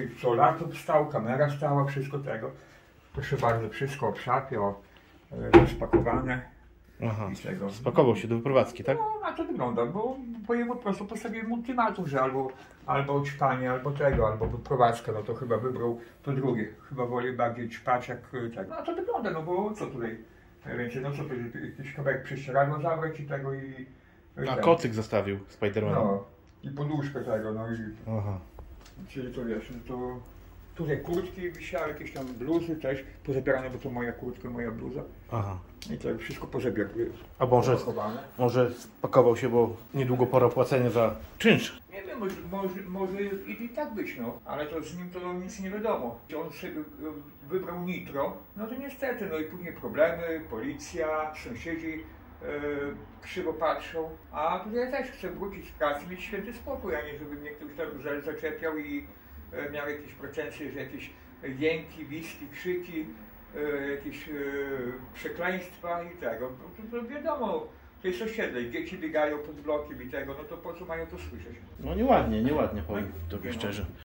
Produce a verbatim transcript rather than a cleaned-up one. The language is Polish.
Co laptop stał, kamera stała, wszystko tego. Proszę bardzo, wszystko w szafie, o, e, spakowane. Aha, I tego. spakował się do wyprowadzki, tak? No, a to wygląda, bo, bo ja po prostu postawiłem ultimatum, że albo, albo ćpanie, albo tego, albo wyprowadzka, no to chyba wybrał to drugie. Chyba woli bardziej ćpać jak tego. No a to wygląda, no bo co tutaj więcej, no co tu, jakiś kawałek prześcieradła zabrać i tego i... A ten. kocyk zostawił Spidermana. No, i poduszkę tego, no i... Aha. Czyli to wiesz, no to... Tutaj kurtki wisiały, jakieś tam bluzy też pozabierane, bo to moja kurtka, moja bluza. Aha. I to wszystko pozabierane. A może, może spakował się, bo niedługo pora płacenia za czynsz. Nie wiem, może, może, może i, i tak być, no. Ale to z nim to nic nie wiadomo. On sobie wybrał nitro, no to niestety, no i później problemy, policja, sąsiedzi yy, krzywo patrzą. A tutaj ja też chcę wrócić z pracy, mieć święty spokój, a nie żeby mnie ktoś tam zaczepiał i yy, miał jakieś pretensje, że jakieś jęki, wiski, krzyki, yy, jakieś yy, przekleństwa i tego. No, to, to wiadomo. To jest osiedle, dzieci biegają pod blokiem i tego, no to po co mają to słyszeć? No nieładnie, nieładnie powiem tobie szczerze.